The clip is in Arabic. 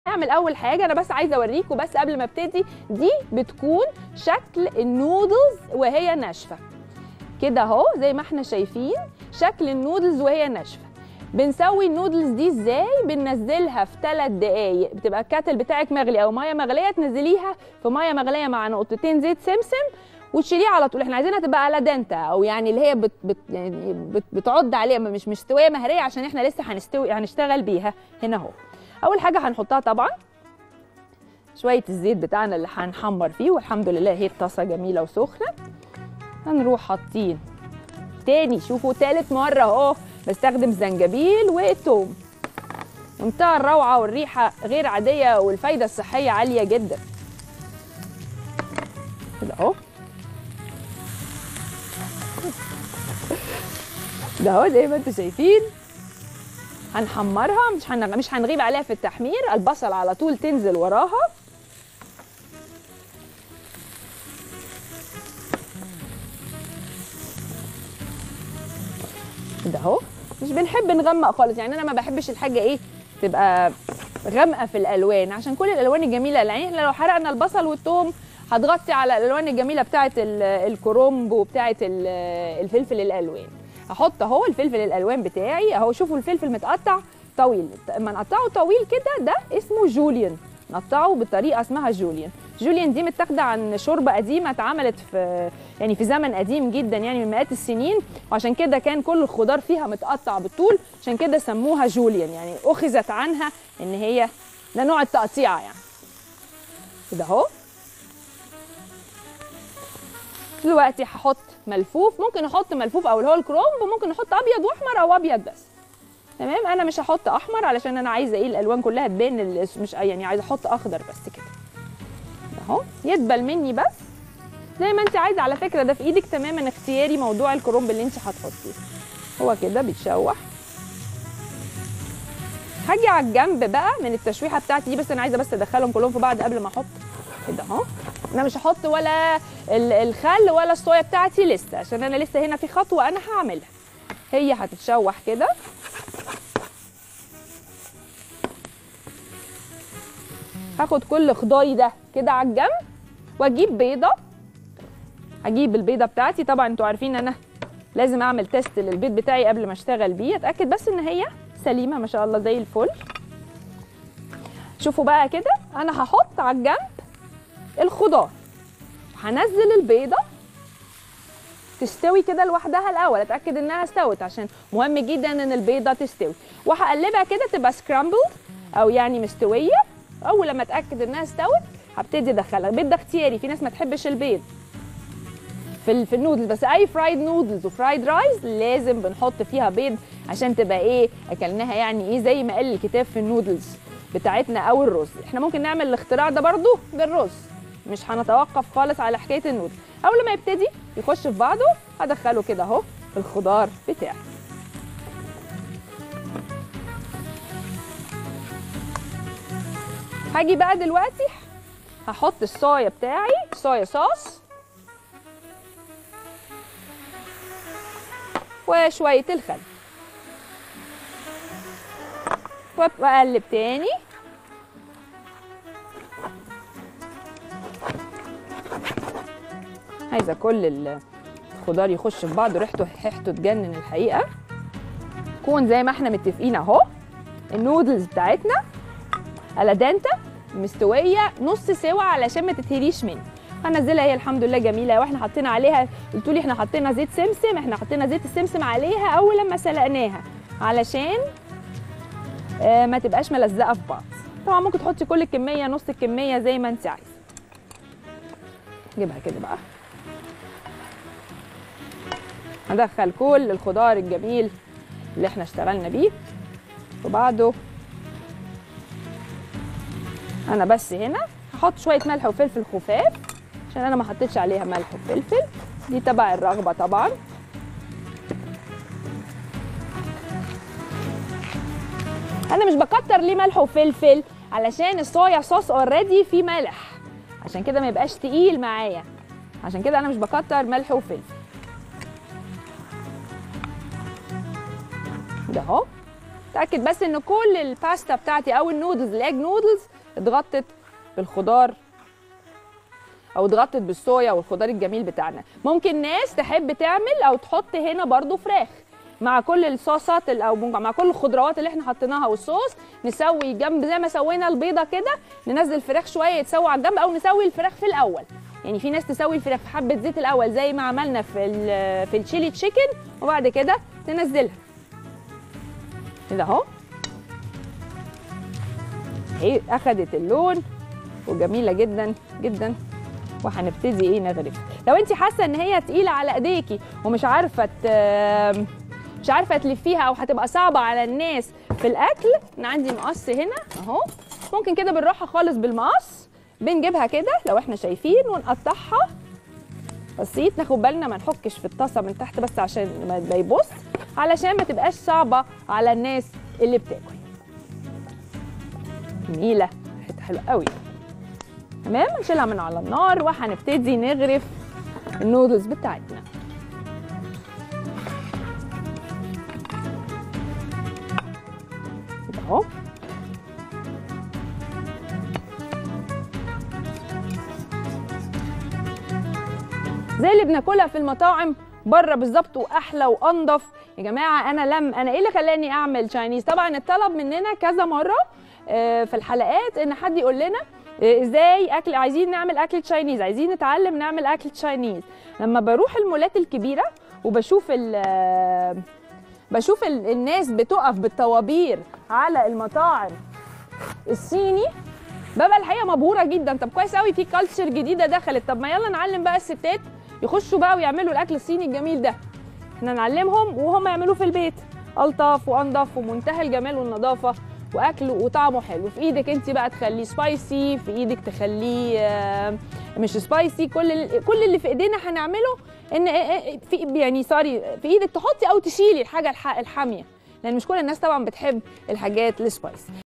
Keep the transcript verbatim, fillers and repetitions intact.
هعمل اول حاجه، انا بس عايزه اوريكم بس قبل ما ابتدي، دي بتكون شكل النودلز وهي ناشفه كده اهو، زي ما احنا شايفين شكل النودلز وهي ناشفه. بنسوي النودلز دي ازاي؟ بننزلها في ثلاث دقايق، بتبقى الكاتل بتاعك مغلي او ميه مغليه، تنزليها في ميه مغليه مع نقطتين زيت سمسم وتشيليها على طول. احنا عايزينها تبقى على دنتا، او يعني اللي هي بت بت يعني بت بتعض عليها، مش مستويه مهريه، عشان احنا لسه هنستوي هنشتغل بيها هنا اهو. اول حاجه هنحطها طبعا شويه الزيت بتاعنا اللي هنحمر فيه، والحمد لله هي الطاسه جميله وسخنه. هنروح حاطين تاني، شوفوا تالت مره اهو بستخدم زنجبيل وتوم، منتهى الروعه والريحه غير عاديه والفايده الصحيه عاليه جدا كده اهو. ده اهو زي ما انتم شايفين هنحمرها، مش هن... مش هنغيب عليها في التحمير، البصل على طول تنزل وراها. كده اهو، مش بنحب نغمق خالص، يعني انا ما بحبش الحاجه ايه تبقى غامقه في الالوان، عشان كل الالوان الجميله، يعني احنا لو حرقنا البصل والثوم هتغطي على الالوان الجميله بتاعه الكرنب وبتاعه الفلفل الالوان. هحط اهو الفلفل الالوان بتاعي اهو، شوفوا الفلفل متقطع طويل، اما نقطعه طويل كده ده اسمه جوليان، نقطعه بطريقه اسمها جوليان. جوليان دي متاخده عن شوربه قديمه اتعملت في يعني في زمن قديم جدا، يعني من مئات السنين، وعشان كده كان كل الخضار فيها متقطع بالطول، عشان كده سموها جوليان، يعني اخذت عنها ان هي ده نوع التقطيعه يعني. كده اهو. دلوقتي هحط ملفوف، ممكن احط ملفوف او اللي هو الكرومب، وممكن احط ابيض واحمر او ابيض بس. تمام، انا مش هحط احمر علشان انا عايزه ايه الالوان كلها تبان، مش يعني عايزه احط اخضر بس كده اهو، يدبل مني بس زي ما انت عايزه. على فكره ده في ايدك تماما، اختياري موضوع الكرومب اللي انت هتحطيه. هو كده بيتشوح. هاجي على الجنب بقى من التشويحه بتاعتي دي، بس انا عايزه بس ادخلهم كلهم في بعض قبل ما احط كده اهو. انا مش هحط ولا الخل ولا الصويا بتاعتي لسه، عشان انا لسه هنا في خطوه انا هعملها. هي هتتشوح كده. هاخد كل خضاري ده كده على الجنب، واجيب بيضه. هجيب البيضه بتاعتي، طبعا انتوا عارفين انا لازم اعمل تيست للبيض بتاعي قبل ما اشتغل بيه، اتاكد بس ان هي سليمه ما شاء الله زي الفل. شوفوا بقى كده، انا هحط على الجنب الخضار، هنزل البيضه تستوي كده لوحدها الاول، اتاكد انها استوت عشان مهم جدا ان البيضه تستوي، وهقلبها كده تبقى سكرامبل او يعني مستويه. اول لما اتاكد انها استوت هبتدي ادخلها. البيض ده اختياري، في ناس ما تحبش البيض في في النودلز، بس اي فرايد نودلز وفرايد رايز لازم بنحط فيها بيض عشان تبقى ايه اكلناها، يعني ايه زي ما قال الكتاب في النودلز بتاعتنا او الرز. احنا ممكن نعمل الاختراع ده برضو بالرز، مش هنتوقف خالص على حكايه النودل. اول ما يبتدي يخش في بعضه هدخله كده اهو في الخضار بتاعي. هاجي بقى دلوقتي هحط الصويا بتاعي، صويا صوص وشويه الخل، واقلب تاني. عايزه كل الخضار يخش في بعض، ريحته ريحته تجنن الحقيقه. يكون زي ما احنا متفقين اهو النودلز بتاعتنا على دانتا مستويه نص سوا علشان ما تتهريش مني. هنزلها هي الحمد لله جميله، واحنا حطينا عليها، قلتوا لي احنا حطينا زيت سمسم، احنا حطينا زيت السمسم عليها اول لما سلقناها علشان آه ما تبقاش ملزقه في بعض. طبعا ممكن تحطي كل الكميه، نص الكميه، زي ما انت عايزه. نجيبها كده بقى، هندخل كل الخضار الجميل اللي احنا اشتغلنا بيه، وبعده انا بس هنا هحط شويه ملح وفلفل خفاف عشان انا ما حطيتش عليها ملح وفلفل، دي تبع الرغبه طبعا. انا مش بكتر ليه ملح وفلفل علشان الصويا صوص اوريدي فيه ملح، عشان كده ما يبقاش تقيل معايا، عشان كده انا مش بكتر ملح وفلفل. ده اهو. اتاكد بس ان كل الباستا بتاعتي او النودلز الاج نودلز اتغطت بالخضار او اتغطت بالصويا والخضار الجميل بتاعنا. ممكن ناس تحب تعمل او تحط هنا برضو فراخ مع كل الصوصات او مع كل الخضروات اللي احنا حطيناها والصوص، نسوي جنب زي ما سوينا البيضه كده، ننزل الفراخ شويه يتسوى على الجنب، او نسوي الفراخ في الاول. يعني في ناس تسوي الفراخ في حبه زيت الاول زي ما عملنا في في الشيلي تشيكن، وبعد كده تنزلها كده اهو. اهي اخدت اللون وجميله جدا جدا، وهنبتدي ايه نغرف. لو انت حاسه ان هي تقيله على ايديكي ومش عارفه مش عارفه تلفيها او هتبقى صعبه على الناس في الاكل، انا عندي مقص هنا اهو، ممكن كده بالراحه خالص بالمقص بنجيبها كده لو احنا شايفين ونقطعها بسيط. ناخد بالنا ما نحكش في الطاسه من تحت بس عشان ما يبص، علشان ما تبقاش صعبه على الناس اللي بتاكل. جميله، ريحتها حلوه قوي. تمام، نشيلها من على النار وهنبتدي نغرف النودلز بتاعتنا. كده اهو. زي اللي بناكلها في المطاعم بره بالظبط، واحلى وانضف. يا جماعه انا لم انا ايه اللي خلاني اعمل تشاينيز؟ طبعا اتطلب مننا كذا مره في الحلقات ان حد يقول لنا ازاي اكل، عايزين نعمل اكل تشاينيز، عايزين نتعلم نعمل اكل تشاينيز. لما بروح المولات الكبيره وبشوف ال بشوف ال الناس بتقف بالطوابير على المطاعم الصيني، ببقى الحقيقه مبهوره جدا. طب كويس قوي، في كالتشر جديده دخلت، طب ما يلا نعلم بقى الستات يخشوا بقى ويعملوا الاكل الصيني الجميل ده. احنا نعلمهم وهم يعملوه في البيت، الطف وانضف ومنتهى الجمال والنظافه، واكل وطعمه حلو. في ايدك انت بقى تخليه سبايسي، في ايدك تخليه مش سبايسي، كل كل اللي في ايدينا هنعمله ان في يعني سوري في ايدك تحطي او تشيلي الحاجه الحاميه، لان مش كل الناس طبعا بتحب الحاجات السبايسي.